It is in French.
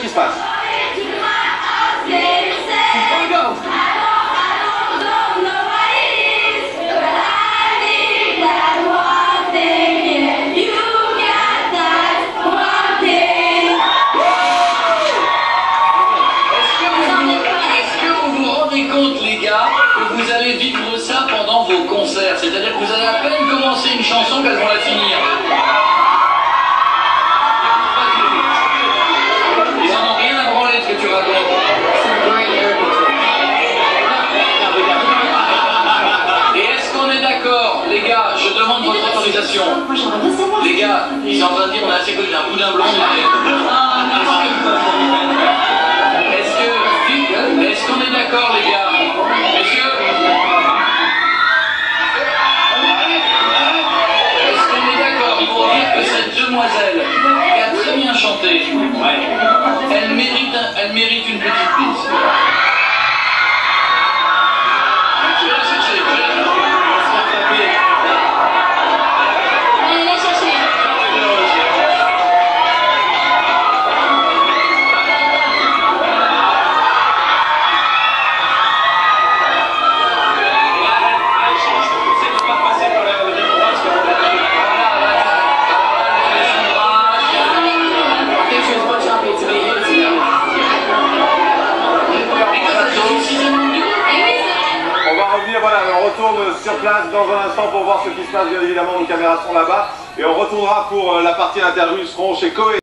qui se passe. Vous allez vivre ça pendant vos concerts, c'est-à-dire que vous allez à peine commencer une chanson qu'elles vont la finir. Ils en ont rien à branler de ce que tu racontes. Et est-ce qu'on est d'accord, les gars, je demande votre autorisation. Les gars, ils sont en train de dire on a assez connu d'un boudin blond. Est-ce qu'on est d'accord, les gars? Demoiselle qui a très bien chanté, elle mérite une petite piste. Je vais la chercher, Allez la chercher. Voilà, on retourne sur place dans un instant pour voir ce qui se passe, bien évidemment, nos caméras sont là-bas. Et on retournera pour la partie interview, ils seront chez Koé.